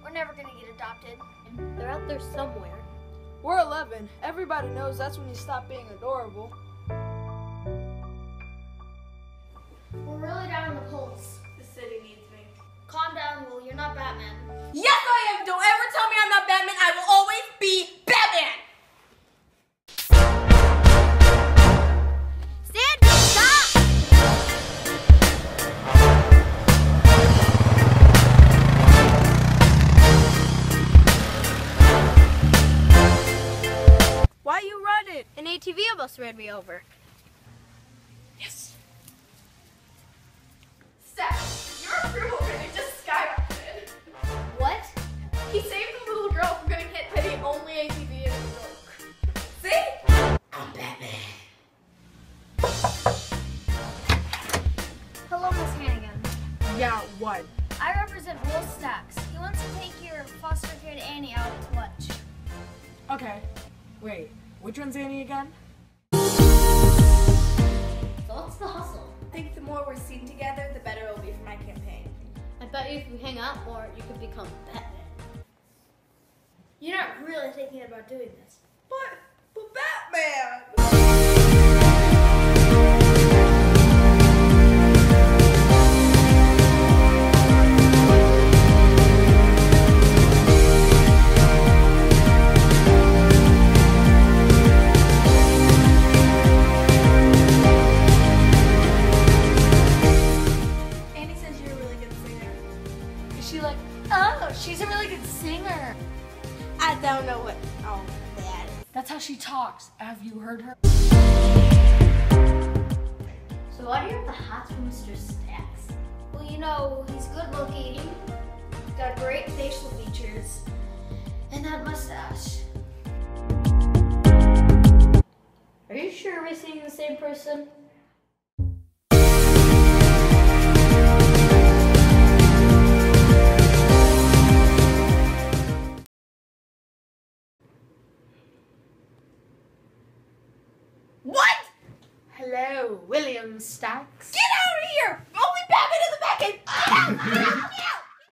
We're never gonna get adopted. They're out there somewhere. We're 11. Everybody knows that's when you stop being adorable. We're really down in the polls. The city needs me. Calm down, Will. You're not Batman. Yes, I am! Don't ever tell me I'm not Batman. I will always be Batman! Sandy, stop! Why you running? An ATV almost ran me over. Yes. Steph, your approval rating just skyrocketed. What? He saved the little girl from getting hit by the only ATV in New York. See? I'm Batman. Hello, Miss Hannigan. Yeah, what? I represent Will Stacks. He wants to take your foster kid Annie out to lunch. Okay. Wait, which one's Annie again? So what's the hustle? I think the more we're seen together, the better it will be for my campaign. I bet you if we hang out more, you could become Batman. You're not really thinking about doing this. But Batman! Annie says you're a really good singer. Is she like, oh, she's a really good singer? I don't know what all that is. That's how she talks. Have you heard her? So why do you have the hots for Mr. Stacks? Well, you know, he's good looking, got great facial features, and that mustache. Are you sure we're seeing the same person? What? Hello, William Stacks. Get out of here! Only Batman in the Beckett! Get out!